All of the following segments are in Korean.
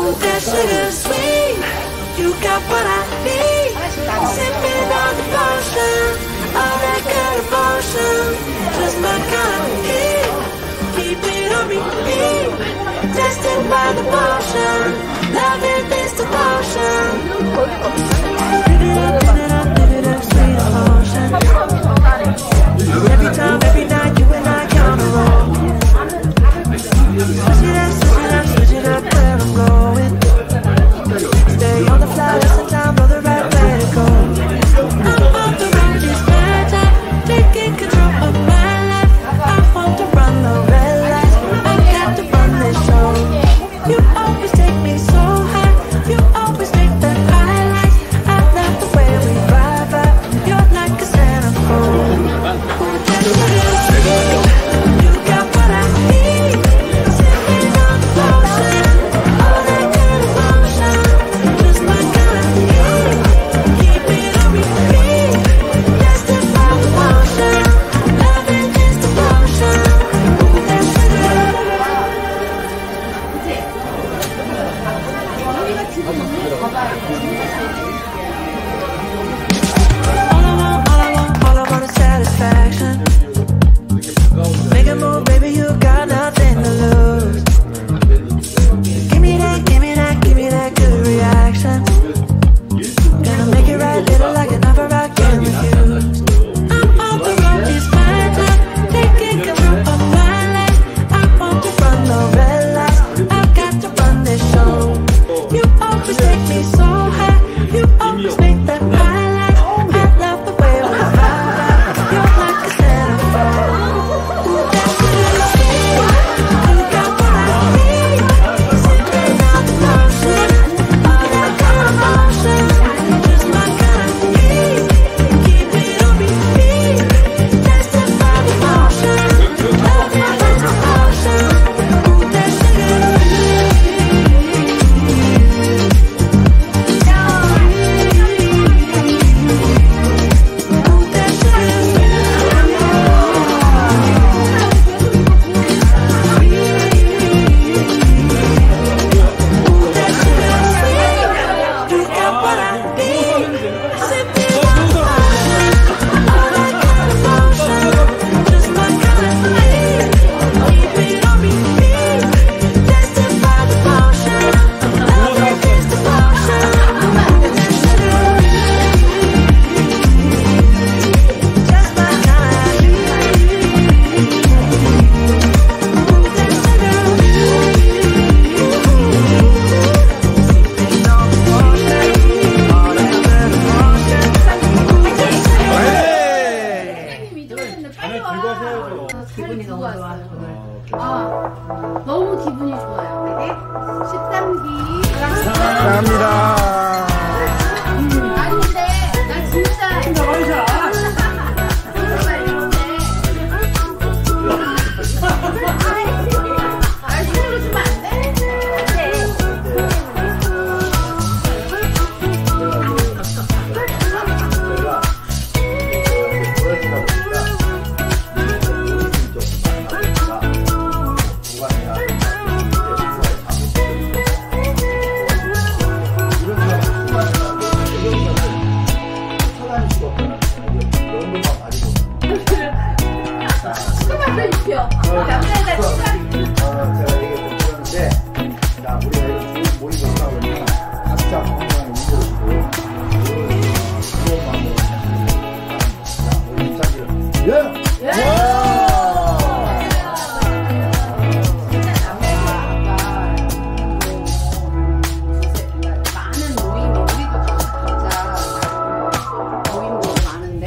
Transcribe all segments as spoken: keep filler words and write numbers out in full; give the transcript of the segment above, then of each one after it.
that sugar sweet, you got what I need. Sipping on the potion, all that good emotion, just my kind of heat. Keep it on repeat, tested by the motion, loving this devotion. Live it up, live it up, live it up, sweet emotion. Every time, every night, you and I count a roll. Switch it up, switch it up, switch it up, where I'm going. Stay on the fly, listen time, know the right way to go. I'm on the road, this bad time, taking control of my life. I want to run the red lights, I got to run this show. You always take me so high, you always make the highlights. I love the way we vibe, vibe. You're like a centerfold. You got what I need. Sipping on the potion, all that good emotion, just my kind of heat. Keep it on repeat, tested by the motion, loving this devotion. That sugar. All I want, all I want, all I want is satisfaction. Make a move, baby, you got nothing to lose. Give me that, give me that, give me that good reaction. Gonna make it right, little like an offer I can't refuse. I'm on the road, it's my time, taking control of my life. I want to run the red lights, I've got to run this show. You always take me so high, you always make the highlights. I love the way we vibe, you're like a centerfold. That sugar sweet, you got what I need. Sipping on the potion, all that good emotion, just my kind of heat. Keep it on repeat, tested by the motion, loving this devotion. Ooh, that sugar. You got what I need. Sipping on the potion, all that good emotion, just my kind of heat. Keep it on repeat, tested by the motion, loving this devotion. That sugar, just my kind of heat. That sugar. 기분이 너무 좋아요. 아, 너무 기분이 좋아요. 십삼 기 감사합니다. 아닌데 나 진짜 진짜 원샷. 아, 손으로 주면 안 돼? 그만 좀 입혀. 남자애가 시간. 어, 제가 얘기 좀 들었는데, 자, 우리가 이렇게 쭉 모이고 있다 보니까 각자 건강을 위해주고, 그런 마음으로 자, 우리 입장기를 예! 예! 많은 모임이 우리도 각자 모임도 많은데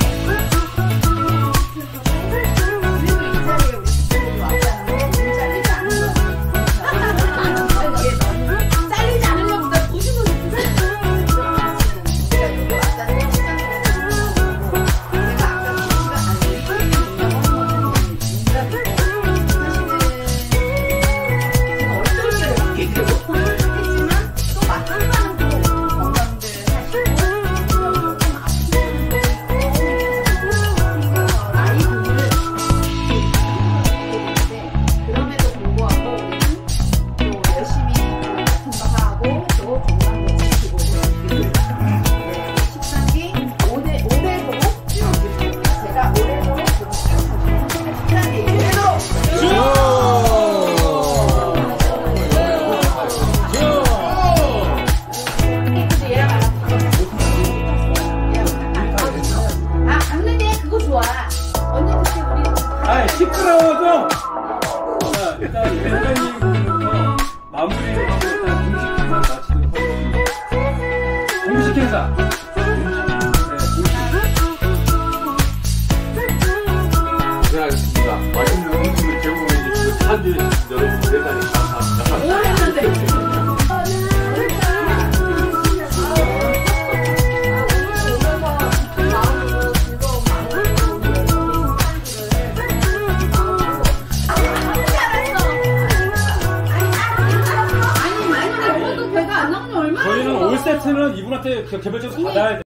그래도 이 자리에 우리 친구들이 왔다는 게 너무 잘리지 않은 거 이게 너무 잘리지 않은 것보다 보시고 싶으세요. 제가 여기 왔다는 거 진짜 내가 아까 시간 안 되고 회사. 고생하셨습니다. 맛있는 음식을 제공해주시고 찬주해주신 여러분 대단히 감사합니다. 뭘 했는데? 저희는 올 세트는 이분한테 개별적으로 받아야 돼.